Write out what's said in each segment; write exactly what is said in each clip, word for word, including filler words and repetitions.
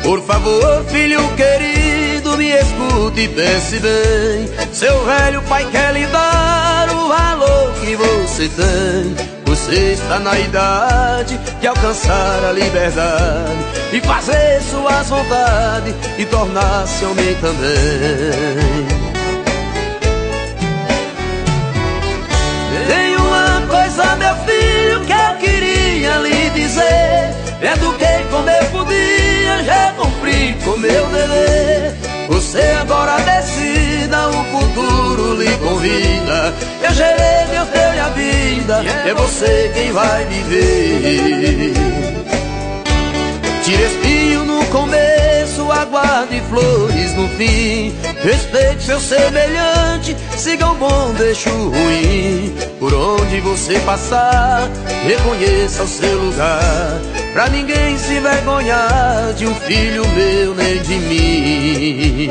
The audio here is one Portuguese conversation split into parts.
Por favor, filho querido, me escute e pense bem. Seu velho pai quer lhe dar o valor que você tem. Você está na idade de alcançar a liberdade e fazer suas vontades e tornar-se homem também. Tem uma coisa, meu filho, que eu queria lhe dizer. Eduquei como eu podia, já cumpri com meu dever. Você agora decida, o futuro lhe convida. Eu gerei, Deus deu-lhe a vida, é você quem vai viver. Tire espinho no começo, aguarde flores no fim. Respeite seu semelhante, siga o bom, deixa o ruim. Por onde você passar, reconheça o seu lugar, pra ninguém se envergonhar de um filho meu nem de mim.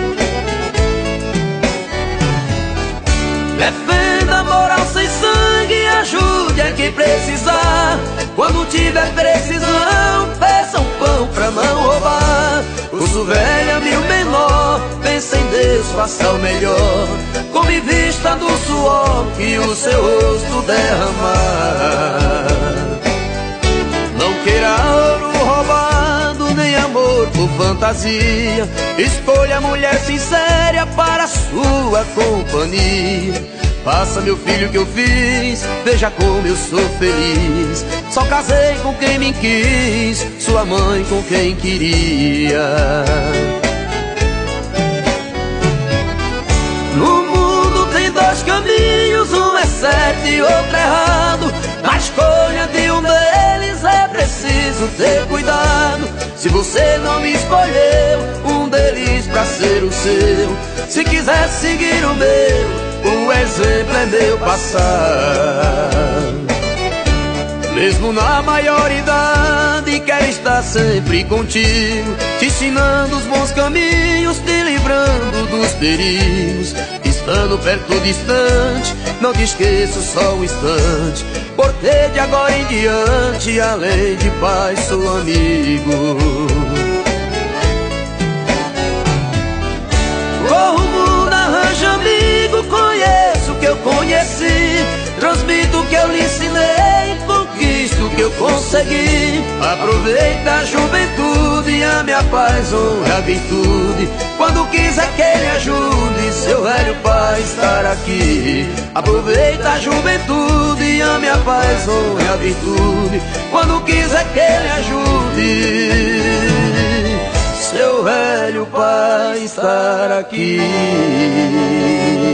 Defenda a moral sem sangue, ajude a quem precisar. Quando tiver precisão, peça um pão pra não roubar. Urso velho, amigo menor, pensa em Deus, faça o melhor. Come vista do suor que o seu rosto derramar. Não queira ouro roubado, nem amor por fantasia. Escolha a mulher sincera para sua companhia. Faça, meu filho, o que eu fiz, veja como eu sou feliz. Só casei com quem me quis, sua mãe com quem queria. No mundo tem dois caminhos, um é certo e outro errado. Na escolha de um deles é preciso ter cuidado. Se você não me escolheu um deles pra ser o seu, se quiser seguir o meu, o exemplo é meu passar. Mesmo na maioridade, quero estar sempre contigo, te ensinando os bons caminhos, te livrando dos perigos. Estando perto ou distante, não te esqueço só um instante, porque de agora em diante, além de pai, sou amigo. Corro o mundo, arranjo amigo, conheço o que eu conheci, transmito o que eu lhe ensinei, conquisto o que eu consegui. Aproveita a juventude, ame a paz, honre a virtude. Quando quiser que ele ajude, seu velho pai estar aqui. Aproveita a juventude, ame a paz, honre a virtude. Quando quiser que ele ajude, seu velho pai estar aqui.